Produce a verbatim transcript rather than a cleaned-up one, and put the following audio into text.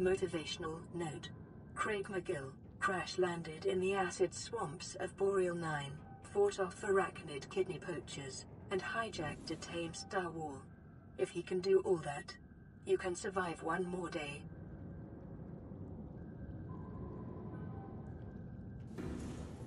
Motivational note. Craig McGill crash-landed in the acid swamps of Boreal nine, fought off arachnid kidney poachers, and hijacked a tame Star Wall. If he can do all that, you can survive one more day.